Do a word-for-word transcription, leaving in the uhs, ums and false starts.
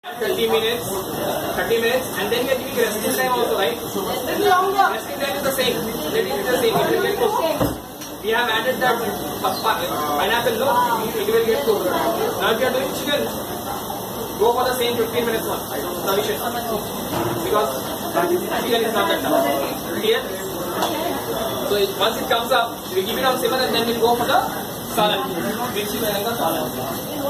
thirty minutes, thirty minutes, and then we are giving resting time also, right? Resting time is the same. Let it be the same. It will get cooked. We have added that pineapple look, it will get cooked. Now if you are doing chicken, go for the same fifteen minutes one. Sufficient. Because chicken is not that tough. Clear? So it, once it comes up, we keep it on simmer and then we go for the salad. Mix it and the salad.